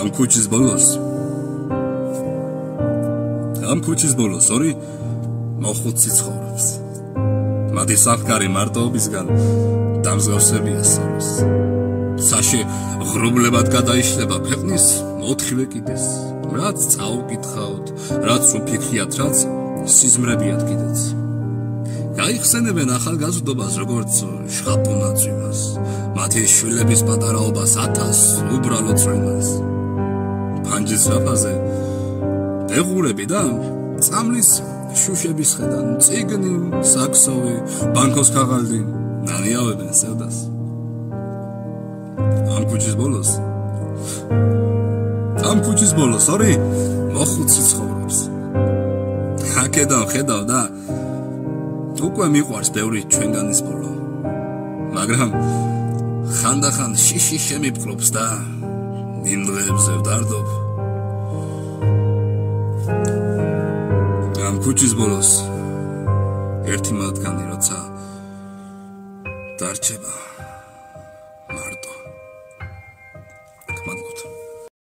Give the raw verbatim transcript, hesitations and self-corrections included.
ამ ქუჩის ბოლოს ამ ქუჩის ბოლოს ორი მოხუცი ცხოვრობს. მათი საფკარი მარტოობისგან დამსგავსებია სოლოს. საშე ღრუბლებად გადაიშლება ქვეყნის ოთხივე კიდეს. რაც წაუკითხავთ, რაც უფიქრიათ, რაც სიზმრებიათ კიდეც. გაიხსენებენ ახალგაზრდობას როგორც შხაპუნაწვივას, მათი შვილების პატარაობას ათას უბრალო წვენას. ფანჯის რაფაზე ბეღურები და წამლის შუშების ხედან წიგნი, საქსოვი, ბანკოს ქაღალდი ნანიავებენ სევდას. ამ ქუჩის ბოლოს ამ ქუჩის ბოლოს ორი მოხუცი ცხოვრობს. აქედან ხედავ და უკვე მიყვარს ბევრი ჩვენგანის ბოლო. მაგრამ ხანდახან შიში შემიფკლობს და იმ დღეებზე ვდარდობ. ამ ქუჩის ბოლოს ერთი მათგანი როცა დარჩება